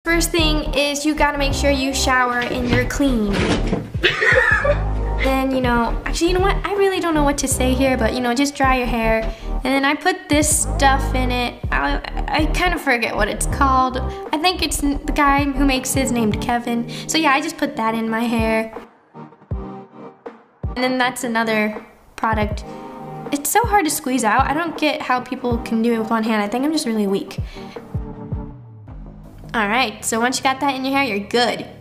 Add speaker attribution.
Speaker 1: First thing is you gotta make sure you shower and you're clean. Then, you know, actually, you know what? I really don't know what to say here, but, you know, just dry your hair. And then I put this stuff in it. I kind of forget what it's called. I think it's the guy who makes his named Kevin. So yeah, I just put that in my hair. And then that's another product. It's so hard to squeeze out. I don't get how people can do it with one hand. I think I'm just really weak. All right, so once you got that in your hair, you're good.